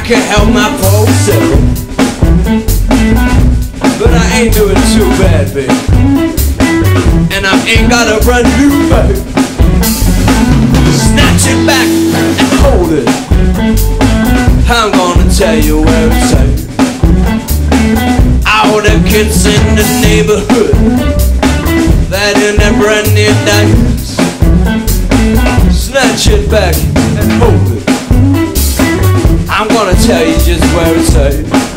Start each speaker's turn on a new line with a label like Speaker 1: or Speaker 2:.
Speaker 1: can help my poor self, but I ain't doing too bad, babe. And I ain't got a brand new babe. Snatch it back and hold it. I'm gonna tell you where it's at. All the kids in the neighborhood that in their brand new diapers. Snatch it back and hold it. I'm gonna tell you just where it's at.